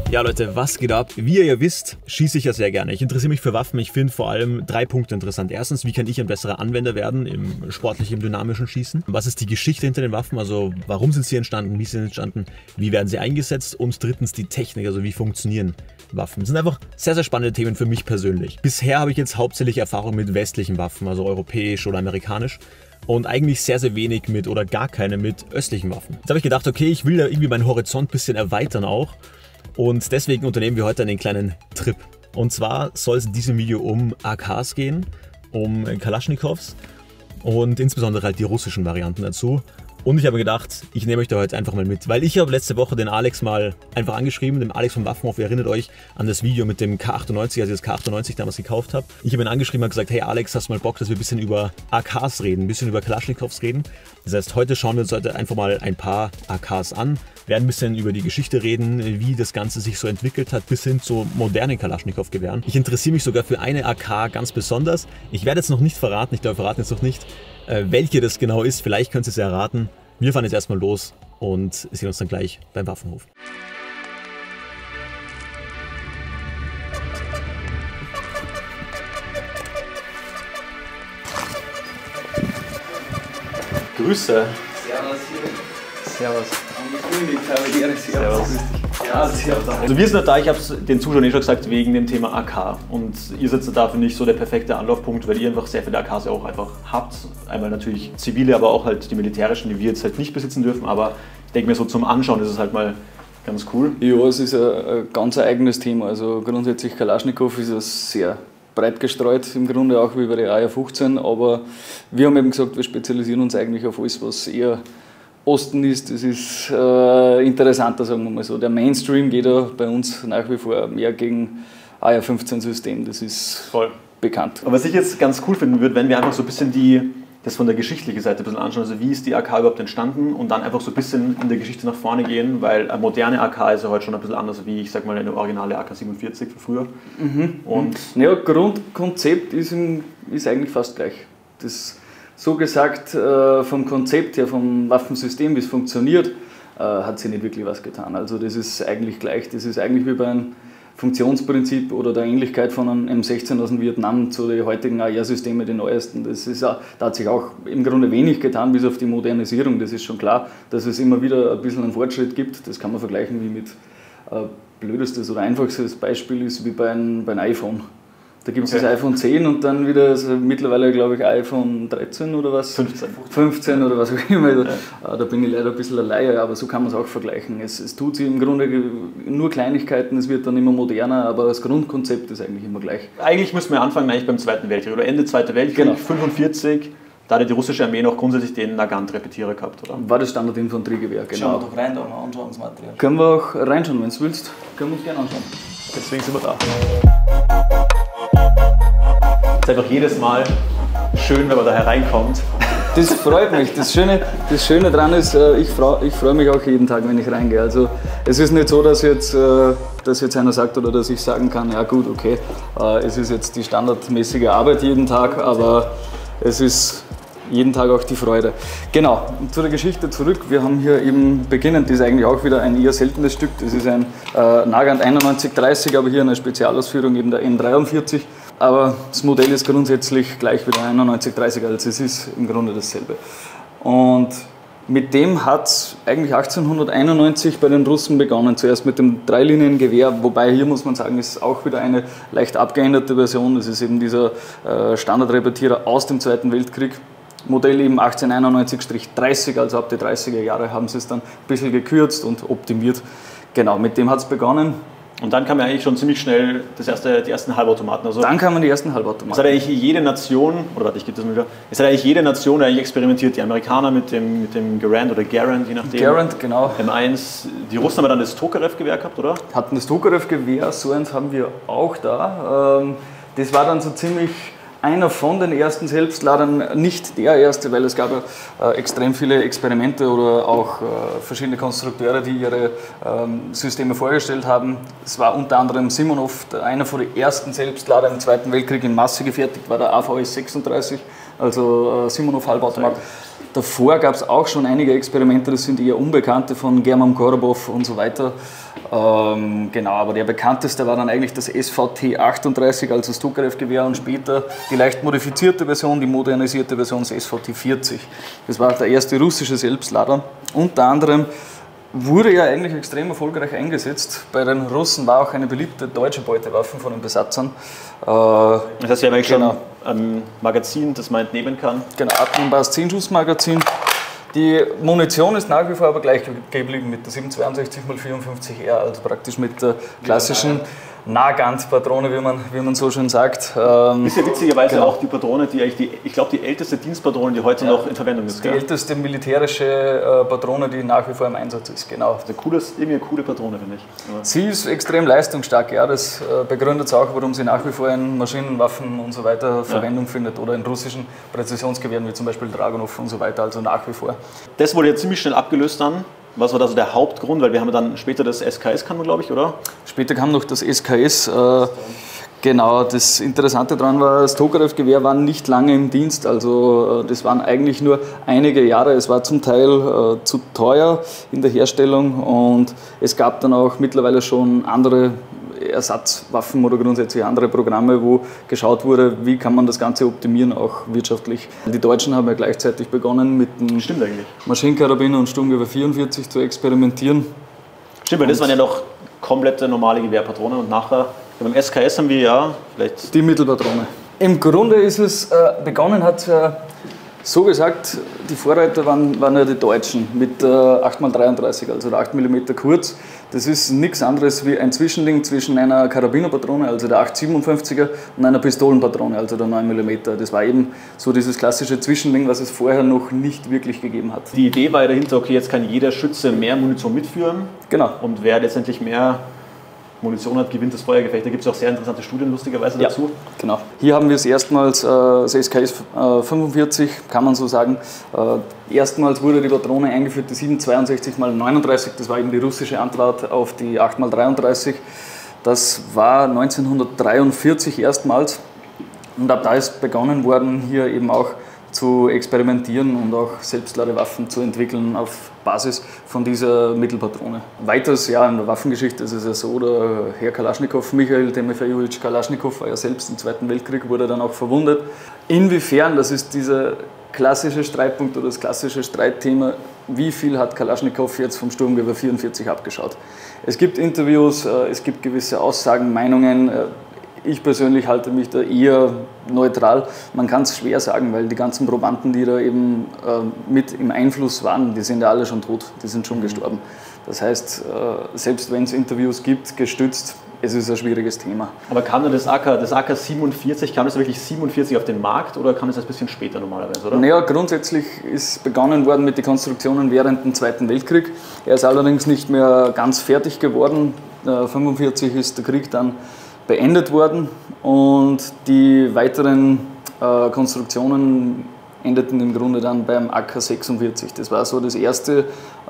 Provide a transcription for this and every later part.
Ja Leute, was geht ab? Wie ihr ja wisst, schieße ich ja sehr gerne. Ich interessiere mich für Waffen. Ich finde vor allem 3 Punkte interessant. Erstens, wie kann ich ein besserer Anwender werden im sportlichen, im dynamischen Schießen? Was ist die Geschichte hinter den Waffen? Also warum sind sie entstanden? Wie sind sie entstanden? Wie werden sie eingesetzt? Und drittens die Technik, also wie funktionieren Waffen? Das sind einfach sehr, sehr spannende Themen für mich persönlich. Bisher habe ich jetzt hauptsächlich Erfahrung mit westlichen Waffen, also europäisch oder amerikanisch. Und eigentlich sehr, sehr wenig mit oder gar keine mit östlichen Waffen. Jetzt habe ich gedacht, okay, ich will da irgendwie meinen Horizont ein bisschen erweitern auch. Und deswegen unternehmen wir heute einen kleinen Trip. Und zwar soll es in diesem Video um AKs gehen, um Kalaschnikows und insbesondere halt die russischen Varianten dazu. Und ich habe gedacht, ich nehme euch da heute einfach mal mit, weil ich habe letzte Woche den Alex mal einfach angeschrieben, dem Alex vom Waffenhof. Ihr erinnert euch an das Video mit dem K98, als ich das K98 damals gekauft habe. Ich habe ihn angeschrieben und gesagt, hey Alex, hast du mal Bock, dass wir ein bisschen über AKs reden, ein bisschen über Kalaschnikows reden. Das heißt, heute schauen wir uns heute einfach mal ein paar AKs an, werden ein bisschen über die Geschichte reden, wie das Ganze sich so entwickelt hat, bis hin zu modernen Kalaschnikow-Gewehren. Ich interessiere mich sogar für eine AK ganz besonders. Ich werde jetzt noch nicht verraten, ich glaube, wir verraten jetzt noch nicht, welche das genau ist. Vielleicht könnt ihr es erraten. Wir fahren jetzt erstmal los und sehen uns dann gleich beim Waffenhof. Grüße. Servus. Servus. Also wir sind ja da, ich habe es den Zuschauern schon gesagt, wegen dem Thema AK. Und ihr seid da, finde ich, so der perfekte Anlaufpunkt, weil ihr einfach sehr viele AKs ja auch einfach habt. Einmal natürlich zivile, aber auch halt die militärischen, die wir jetzt halt nicht besitzen dürfen. Aber ich denke mir, so zum Anschauen ist es halt mal ganz cool. Ja, es ist ein ganz eigenes Thema. Also grundsätzlich Kalaschnikow ist ja sehr breit gestreut, im Grunde auch wie bei der AR-15. Aber wir haben eben gesagt, wir spezialisieren uns eigentlich auf alles, was eher Osten ist. Das ist interessanter, sagen wir mal so. Der Mainstream geht ja bei uns nach wie vor mehr gegen AR-15-System, das ist voll bekannt. Aber was ich jetzt ganz cool finden würde, wenn wir einfach so ein bisschen das von der geschichtlichen Seite ein bisschen anschauen, also wie ist die AK überhaupt entstanden und dann einfach so ein bisschen in der Geschichte nach vorne gehen, weil eine moderne AK ist ja heute schon ein bisschen anders wie, ich sag mal, eine originale AK-47 von früher. Und ja, Grundkonzept ist eigentlich fast gleich. So gesagt, vom Konzept her, vom Waffensystem, wie es funktioniert, hat sich nicht wirklich was getan. Also das ist eigentlich gleich. Das ist eigentlich wie bei einem Funktionsprinzip oder der Ähnlichkeit von einem M16 aus dem Vietnam zu den heutigen AR-Systemen, den neuesten. Da hat sich auch im Grunde wenig getan, bis auf die Modernisierung. Das ist schon klar, dass es immer wieder ein bisschen einen Fortschritt gibt. Das kann man vergleichen wie mit blödestes oder einfachstes Beispiel ist wie bei einem iPhone. Da gibt es das iPhone 10 und dann wieder also mittlerweile, glaube ich, iPhone 13 oder was? 15 oder was auch immer. Ja. Da bin ich leider ein bisschen alleine, aber so kann man es auch vergleichen. Es tut sich im Grunde nur Kleinigkeiten, es wird dann immer moderner, aber das Grundkonzept ist eigentlich immer gleich. Eigentlich müssen wir anfangen beim Zweiten Weltkrieg oder Ende Zweiten Weltkrieg, genau. 1945. Da hat die russische Armee noch grundsätzlich den Nagant-Repetierer gehabt, oder? War das Standardinfanteriegewehr, genau. Schauen wir doch rein, da mal anschauen, das Material. Können wir auch reinschauen, wenn du willst. Können wir uns gerne anschauen. Deswegen sind wir da. Es ist einfach jedes Mal schön, wenn man da hereinkommt. Das freut mich. Das Schöne daran ist, ich freue mich auch jeden Tag, wenn ich reingehe. Also es ist nicht so, dass jetzt einer sagt oder dass ich sagen kann, ja gut, okay, es ist jetzt die standardmäßige Arbeit jeden Tag, aber es ist jeden Tag auch die Freude. Genau, zu der Geschichte zurück. Wir haben hier eben beginnend, das ist eigentlich auch wieder ein eher seltenes Stück. Das ist ein Nagant 9130, aber hier eine Spezialausführung, eben der M43. Aber das Modell ist grundsätzlich gleich wie der 9130, also es ist im Grunde dasselbe. Und mit dem hat es eigentlich 1891 bei den Russen begonnen, zuerst mit dem Dreiliniengewehr, wobei hier muss man sagen, ist auch wieder eine leicht abgeänderte Version. Das ist eben dieser Standardrepetierer aus dem Zweiten Weltkrieg. Modell eben 1891-30, also ab die 30er Jahre haben sie es dann ein bisschen gekürzt und optimiert. Genau, mit dem hat es begonnen. Und dann kam ja eigentlich schon ziemlich schnell die ersten Halbautomaten. Also dann kamen die ersten Halbautomaten. Es hat eigentlich jede Nation, oder warte, ich gebe das mal wieder. Es hat eigentlich jede Nation eigentlich experimentiert. Die Amerikaner mit dem Garand oder Garand, je nachdem. Garand, genau. M1. Die Russen haben dann das Tokarev-Gewehr gehabt, oder? Hatten das Tokarev-Gewehr, so eins haben wir auch da. Das war dann so ziemlich einer von den ersten Selbstladern, nicht der erste, weil es gab ja extrem viele Experimente oder auch verschiedene Konstrukteure, die ihre Systeme vorgestellt haben. Es war unter anderem Simonov, einer von den ersten Selbstlader im Zweiten Weltkrieg in Masse gefertigt, war der AVS 36, also Simonov Halbautomat. Davor gab es auch schon einige Experimente, das sind eher unbekannte von German Korobow und so weiter. Genau, aber der bekannteste war dann eigentlich das SVT-38, also das Tokarev-Gewehr, und später die leicht modifizierte Version, die modernisierte Version, das SVT-40. Das war der erste russische Selbstlader. Unter anderem wurde ja eigentlich extrem erfolgreich eingesetzt. Bei den Russen war auch eine beliebte deutsche Beutewaffe von den Besatzern. Das heißt, wir haben eigentlich schon ein Magazin, das man entnehmen kann. Genau, abnehmbares 10-Schuss-Magazin. Die Munition ist nach wie vor aber gleich geblieben mit der 762x54R, also praktisch mit der klassischen Nahgant-Patrone, wie man so schön sagt. Ist ja witzigerweise auch die Patrone, die eigentlich ich glaube, die älteste Dienstpatrone, die heute noch in Verwendung ist. Die älteste militärische Patrone, die nach wie vor im Einsatz ist, genau. Irgendwie eine coole Patrone, finde ich. Ja. Sie ist extrem leistungsstark, ja. Das begründet es auch, warum sie nach wie vor in Maschinenwaffen und so weiter Verwendung findet oder in russischen Präzisionsgewehren wie zum Beispiel Dragunov und so weiter, also nach wie vor. Das wurde ja ziemlich schnell abgelöst dann. Was war da so der Hauptgrund? Weil wir haben dann später das SKS, glaube ich, oder? Später kam noch das SKS. Genau, das Interessante daran war, das Tokarev-Gewehr war nicht lange im Dienst, also das waren eigentlich nur einige Jahre. Es war zum Teil zu teuer in der Herstellung und es gab dann auch mittlerweile schon andere Ersatzwaffen oder grundsätzlich andere Programme, wo geschaut wurde, wie kann man das Ganze optimieren, auch wirtschaftlich. Die Deutschen haben ja gleichzeitig begonnen mit dem Maschinenkarabiner und Sturmgewehr 44 zu experimentieren. Stimmt, weil das waren ja noch komplette normale Gewehrpatronen und nachher beim SKS haben wir ja vielleicht die Mittelpatrone. Im Grunde ist es, begonnen hat so gesagt, die Vorreiter waren ja die Deutschen mit 8x33, also der 8 mm kurz. Das ist nichts anderes wie ein Zwischending zwischen einer Karabinerpatrone, also der 8,57er, und einer Pistolenpatrone, also der 9 mm. Das war eben so dieses klassische Zwischending, was es vorher noch nicht wirklich gegeben hat. Die Idee war ja dahinter, okay, jetzt kann jeder Schütze mehr Munition mitführen. Genau. Und wer letztendlich mehr Munition hat, gewinnt das Feuergefecht. Da gibt es auch sehr interessante Studien lustigerweise dazu. Ja, genau. Hier haben wir es erstmals, das SKS 45, kann man so sagen. Erstmals wurde die Patrone eingeführt, die 7,62x39, das war eben die russische Antwort auf die 8x33. Das war 1943 erstmals und ab da ist begonnen worden, hier eben auch zu experimentieren und auch Selbstladewaffen zu entwickeln auf Basis von dieser Mittelpatrone. Weiters, ja, in der Waffengeschichte ist es ja so, der Herr Kalaschnikow, Michail Timofejewitsch Kalaschnikow, war ja selbst im Zweiten Weltkrieg, wurde dann auch verwundet. Inwiefern, das ist dieser klassische Streitpunkt oder das klassische Streitthema, wie viel hat Kalaschnikow jetzt vom Sturmgewehr 44 abgeschaut? Es gibt Interviews, es gibt gewisse Aussagen, Meinungen. Ich persönlich halte mich da eher neutral. Man kann es schwer sagen, weil die ganzen Probanden, die da eben mit im Einfluss waren, die sind ja alle schon tot, die sind schon gestorben. Das heißt, selbst wenn es Interviews gibt, gestützt, es ist ein schwieriges Thema. Aber kam dann das AK 47, kam das wirklich 47 auf den Markt oder kam das ein bisschen später normalerweise, oder? Naja, grundsätzlich ist begonnen worden mit den Konstruktionen während dem Zweiten Weltkrieg. Er ist allerdings nicht mehr ganz fertig geworden. 1945 ist der Krieg dann beendet worden und die weiteren Konstruktionen endeten im Grunde dann beim AK-46. Das war so das erste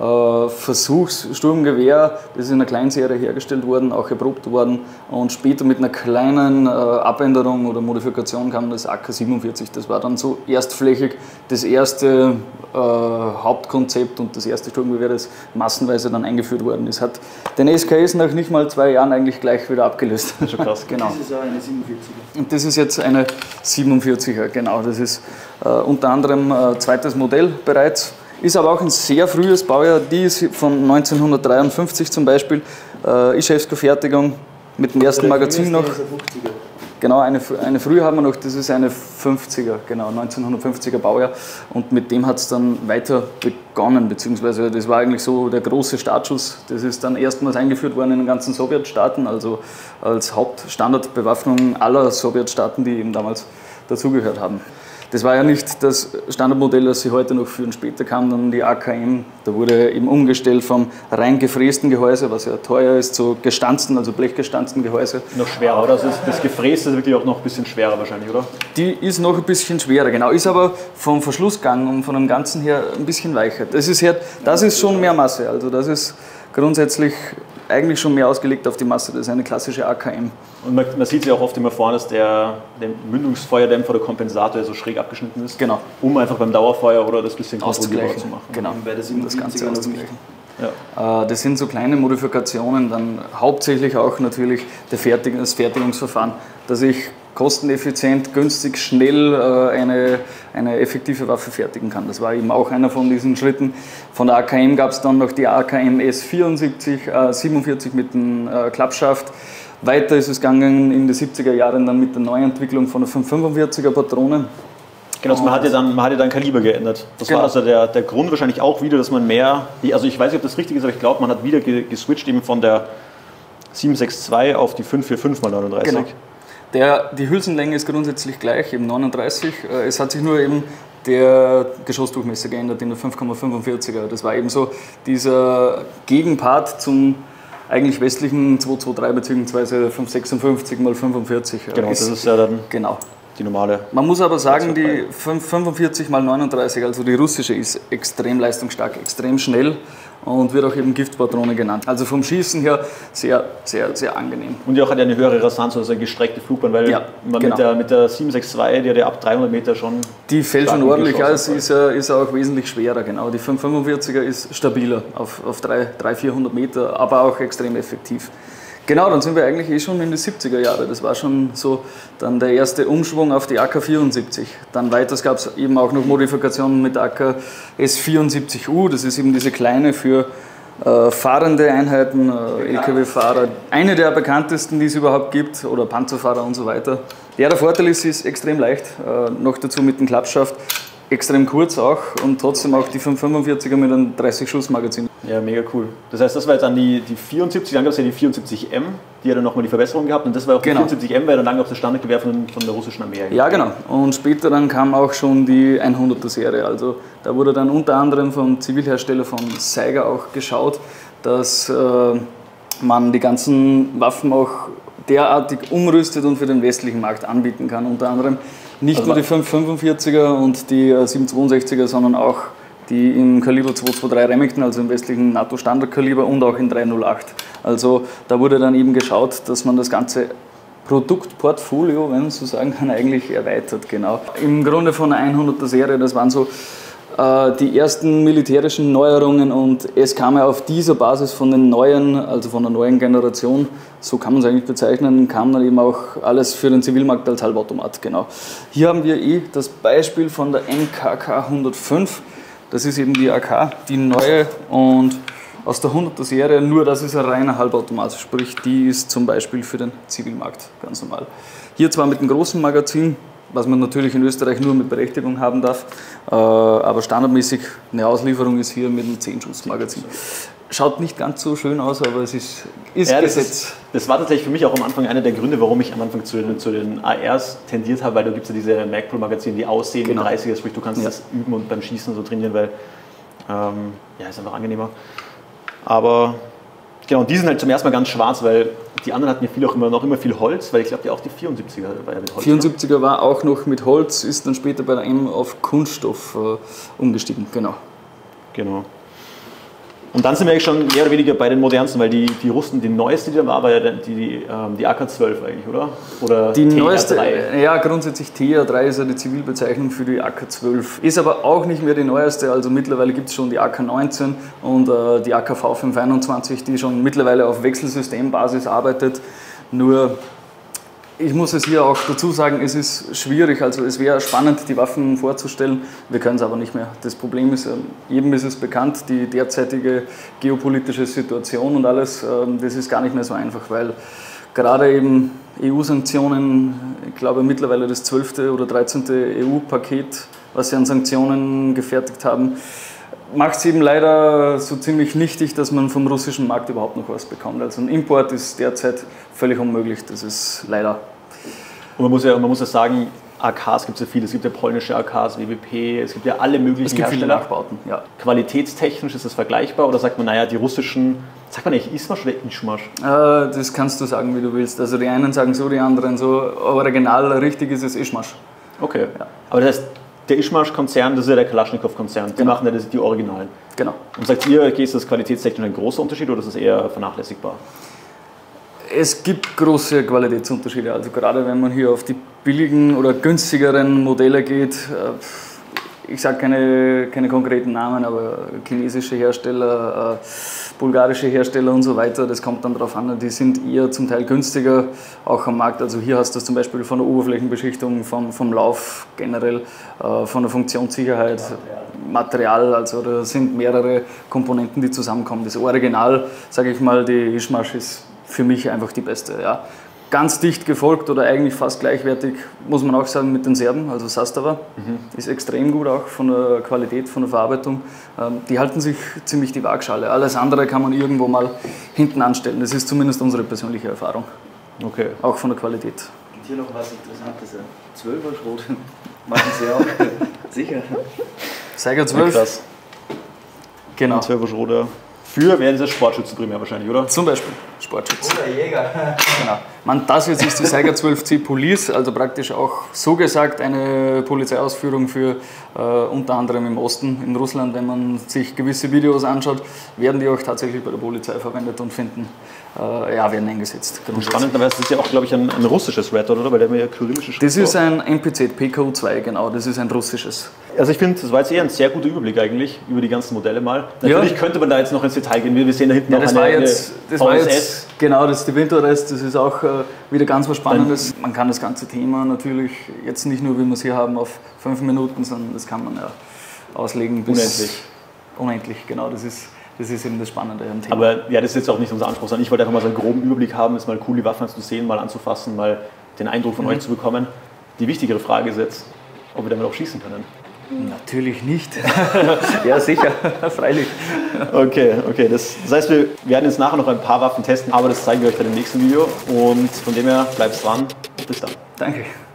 Versuchssturmgewehr, das ist in einer Kleinserie hergestellt worden, auch erprobt worden und später mit einer kleinen Abänderung oder Modifikation kam das AK-47. Das war dann so erstflächig das erste Hauptkonzept und das erste Sturmgewehr, das massenweise dann eingeführt worden ist. Hat den SKS nach nicht mal 2 Jahren eigentlich gleich wieder abgelöst. Das ist schon krass. Genau. Das ist auch eine 47er. Und das ist jetzt eine 47er, genau. Das ist unter anderem zweites Modell bereits. Ist aber auch ein sehr frühes Baujahr. Die ist von 1953 zum Beispiel. Ischewsko-Fertigung mit dem ersten Magazin noch. Genau, eine frühe haben wir noch, das ist eine 50er, genau, 1950er Baujahr. Und mit dem hat es dann weiter begonnen, beziehungsweise das war eigentlich so der große Startschuss. Das ist dann erstmals eingeführt worden in den ganzen Sowjetstaaten, also als Hauptstandardbewaffnung aller Sowjetstaaten, die eben damals dazugehört haben. Das war ja nicht das Standardmodell, das sie heute noch führen. Später kam dann die AKM, da wurde eben umgestellt vom rein gefrästen Gehäuse, was ja teuer ist, zu gestanzten, also blechgestanzten Gehäuse. Noch schwerer, oder? Das Gefräste ist wirklich auch noch ein bisschen schwerer wahrscheinlich, oder? Die ist noch ein bisschen schwerer, genau. Ist aber vom Verschlussgang und von dem Ganzen her ein bisschen weicher. Das ist schon mehr Masse, also das ist grundsätzlich eigentlich schon mehr ausgelegt auf die Masse. Das ist eine klassische AKM. Und man sieht sie auch oft immer vorne, dass der Mündungsfeuerdämpfer oder Kompensator so schräg abgeschnitten ist. Genau. Um einfach beim Dauerfeuer oder das bisschen auszugleichen zu machen. Genau, Bei der das Ganze auszugleichen. Ja. Das sind so kleine Modifikationen, dann hauptsächlich auch natürlich das Fertigungsverfahren, dass ich kosteneffizient, günstig, schnell eine effektive Waffe fertigen kann. Das war eben auch einer von diesen Schritten. Von der AKM gab es dann noch die AKM S47 mit dem Klappschaft. Weiter ist es gegangen in den 70er Jahren dann mit der Neuentwicklung von der 545er Patrone. Genau, man hat ja dann Kaliber geändert. Das war also der Grund wahrscheinlich auch wieder, dass man mehr, also ich weiß nicht, ob das richtig ist, aber ich glaube, man hat wieder geswitcht eben von der 762 auf die 545x39. Genau. Die Hülsenlänge ist grundsätzlich gleich, eben 39. Es hat sich nur eben der Geschossdurchmesser geändert in der 5,45er. Das war eben so dieser Gegenpart zum eigentlich westlichen 223 bzw. 556x45. Genau, das ist ja dann genau. Die normale. Man muss aber sagen, die 545x39, also die russische, ist extrem leistungsstark, extrem schnell und wird auch eben Giftpatrone genannt. Also vom Schießen her sehr, sehr, sehr angenehm. Und die auch hat eine höhere Rasanz, also eine gestreckte Flugbahn, weil man genau. mit der 762, die hat ja ab 300 Meter schon. Die fällt schon ordentlich, also ist auch wesentlich schwerer, genau. Die 545er ist stabiler auf 300-400 Meter, aber auch extrem effektiv. Genau, dann sind wir eigentlich schon in die 70er Jahre. Das war schon so dann der erste Umschwung auf die AK-74. Dann weiters gab es eben auch noch Modifikationen mit AK S74U. Das ist eben diese kleine für fahrende Einheiten, LKW-Fahrer. Eine der bekanntesten, die es überhaupt gibt, oder Panzerfahrer und so weiter. Ja, der Vorteil ist, sie ist extrem leicht, noch dazu mit dem Klappschaft. Extrem kurz auch und trotzdem auch die 545er mit einem 30-Schuss-Magazin. Ja, mega cool. Das heißt, das war jetzt dann die 74, dann gab es ja die 74M, die hat dann nochmal die Verbesserung gehabt und das war auch die 74M, weil dann lange auf das Standardgewehr von der russischen Armee. Ja, genau. Und später dann kam auch schon die 100er Serie. Also da wurde dann unter anderem vom Zivilhersteller von Saiga auch geschaut, dass man die ganzen Waffen auch derartig umrüstet und für den westlichen Markt anbieten kann. Unter anderem nicht nur die 545er und die 762er, sondern auch die im Kaliber 223 Remington, also im westlichen NATO-Standardkaliber und auch in 308. Also da wurde dann eben geschaut, dass man das ganze Produktportfolio, wenn man so sagen kann, eigentlich erweitert. Genau. Im Grunde von der 100er Serie, das waren so die ersten militärischen Neuerungen und es kam ja auf dieser Basis von den neuen, also von der neuen Generation, so kann man es eigentlich bezeichnen, kam dann eben auch alles für den Zivilmarkt als Halbautomat. Genau. Hier haben wir das Beispiel von der MKK 105, das ist eben die AK, die neue und aus der 100er Serie, nur das ist ein reiner Halbautomat, sprich die ist zum Beispiel für den Zivilmarkt ganz normal. Hier zwar mit einem großen Magazin, was man natürlich in Österreich nur mit Berechtigung haben darf, aber standardmäßig eine Auslieferung ist hier mit einem 10-Schuss-Magazin. Schaut nicht ganz so schön aus, aber es ist ja, Gesetz. Das war tatsächlich für mich auch am Anfang einer der Gründe, warum ich am Anfang zu den ARs tendiert habe, weil da gibt es ja diese Magpul-Magazine, die aussehen wie 30er, sprich du kannst das üben und beim Schießen so trainieren, weil ist einfach angenehmer. Aber genau, die sind halt zum ersten Mal ganz schwarz, weil die anderen hatten ja noch immer viel Holz, weil ich glaube, auch die 74er war ja mit Holz. 74er war auch noch mit Holz, ist dann später bei der M auf Kunststoff umgestiegen, genau. Und dann sind wir eigentlich schon mehr oder weniger bei den modernsten, weil die Russen, die neueste, die da war ja die AK-12 eigentlich, oder die neueste, ja, grundsätzlich TR3 ist ja die Zivilbezeichnung für die AK-12. Ist aber auch nicht mehr die neueste, also mittlerweile gibt es schon die AK-19 und die AKV 521, die schon mittlerweile auf Wechselsystembasis arbeitet. Nur, ich muss es hier auch dazu sagen, es ist schwierig, also es wäre spannend, die Waffen vorzustellen, wir können es aber nicht mehr. Das Problem ist, jedem ist es bekannt, die derzeitige geopolitische Situation und alles, das ist gar nicht mehr so einfach, weil gerade eben EU-Sanktionen, ich glaube mittlerweile das 12. oder 13. EU-Paket, was sie an Sanktionen gefertigt haben, macht es eben leider so ziemlich nichtig, dass man vom russischen Markt überhaupt noch was bekommt. Also ein Import ist derzeit völlig unmöglich, das ist leider. Und man muss ja sagen, AKs gibt es ja viele, es gibt ja polnische AKs, WWP, es gibt ja alle möglichen Hersteller. Es gibt viele Nachbauten, ja. Qualitätstechnisch ist das vergleichbar oder sagt man, naja, die russischen, sagt man eigentlich Ismasch oder Ischmasch? Das kannst du sagen, wie du willst. Also die einen sagen so, die anderen so, original richtig ist es Ischmasch. Okay, ja. Aber das heißt, Der Ischmasch-Konzern, das ist ja der Kalaschnikow-Konzern. Die machen ja die Originalen. Genau. Und sagt ihr, okay, ist das qualitätstechnisch ein großer Unterschied oder ist das eher vernachlässigbar? Es gibt große Qualitätsunterschiede. Also gerade wenn man hier auf die billigen oder günstigeren Modelle geht, ich sage keine konkreten Namen, aber chinesische Hersteller, bulgarische Hersteller und so weiter, das kommt dann darauf an, die sind eher zum Teil günstiger auch am Markt. Also hier hast du das zum Beispiel von der Oberflächenbeschichtung, vom Lauf generell, von der Funktionssicherheit, Material, also da sind mehrere Komponenten, die zusammenkommen. Das Original, sage ich mal, die Ischmasch ist für mich einfach die beste. Ja. Ganz dicht gefolgt oder eigentlich fast gleichwertig, muss man auch sagen, mit den Serben, also Sastava. Ist extrem gut auch von der Qualität, von der Verarbeitung. Die halten sich ziemlich die Waagschale. Alles andere kann man irgendwo mal hinten anstellen. Das ist zumindest unsere persönliche Erfahrung. Okay. Auch von der Qualität. Und hier noch was Interessantes. 12er Schrot machen Sie auch. Sicher. Seiger 12. Ja, krass. Genau. 12er Schroder. Für wären das Sportschütze primär wahrscheinlich, oder? Zum Beispiel Sportschutz. Oder Jäger. Genau. Das jetzt ist die Seiger 12C Police, also praktisch auch so gesagt eine Polizeiausführung für unter anderem im Osten, in Russland. Wenn man sich gewisse Videos anschaut, werden die auch tatsächlich bei der Polizei verwendet und werden eingesetzt. Spannenderweise ist das ja auch, glaube ich, ein russisches Red Dot, oder? Weil der ja kyrillische Schrift. Das ist ein MPZ PKU2, genau, das ist ein russisches. Also ich finde, das war jetzt eher ein sehr guter Überblick eigentlich über die ganzen Modelle mal. Natürlich könnte man da jetzt noch ins Detail gehen. Wir sehen da hinten noch das war jetzt genau, das ist die Winterrest, das ist auch wieder ganz was Spannendes. Man kann das ganze Thema natürlich jetzt nicht nur, wie wir es hier haben, auf 5 Minuten, sondern das kann man ja auslegen bis unendlich. Genau, das ist eben das Spannende am Thema. Aber ja, das ist jetzt auch nicht unser Anspruch, sondern ich wollte einfach mal so einen groben Überblick haben, ist mal cool, die Waffen zu sehen, mal anzufassen, mal den Eindruck von euch zu bekommen. Die wichtigere Frage ist jetzt, ob wir damit auch schießen können. Natürlich nicht. Ja, sicher, freilich. Okay. Das heißt, wir werden jetzt nachher noch ein paar Waffen testen, aber das zeigen wir euch dann im nächsten Video. Und von dem her, bleibt dran. Bis dann. Danke.